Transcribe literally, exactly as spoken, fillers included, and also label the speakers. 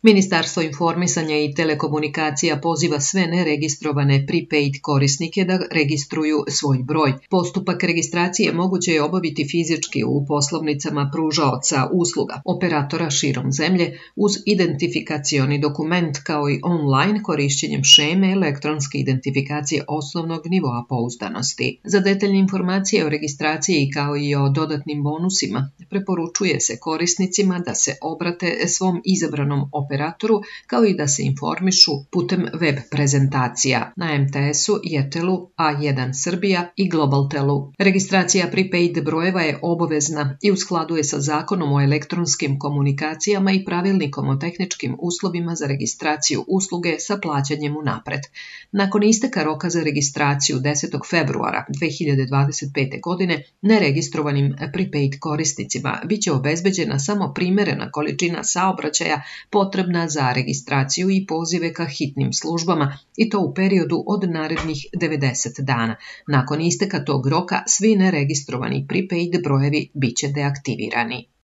Speaker 1: Ministarstvo informisanja i telekomunikacija poziva sve neregistrovane prepaid korisnike da registruju svoj broj. Postupak registracije moguće je obaviti fizički u poslovnicama pružaoca usluga, operatora širom zemlje, uz identifikacioni dokument kao i online korišćenjem šeme elektronske identifikacije osnovnog nivoa pouzdanosti. Za detaljne informacije o registraciji kao i o dodatnim bonusima preporučuje se korisnicima da se obrate svom izabranom operatoru operatoru, kao i da se informišu putem web prezentacija na em te es-u, Jetelu, A jedan Srbija i Globaltelu. Registracija prepaid brojeva je obavezna i u skladu je sa Zakonom o elektronskim komunikacijama i Pravilnikom o tehničkim uslovima za registraciju usluge sa plaćanjem unapred. Nakon isteka roka za registraciju desetog februara dve hiljade dvadeset pete. godine, neregistrovanim prepaid korisnicima biće obezbeđena samo primerena količina saobraćaja potrebna za registraciju i pozive ka hitnim službama, i to u periodu od narednih devedeset dana. Nakon isteka tog roka, svi neregistrovani prepaid brojevi biće deaktivirani.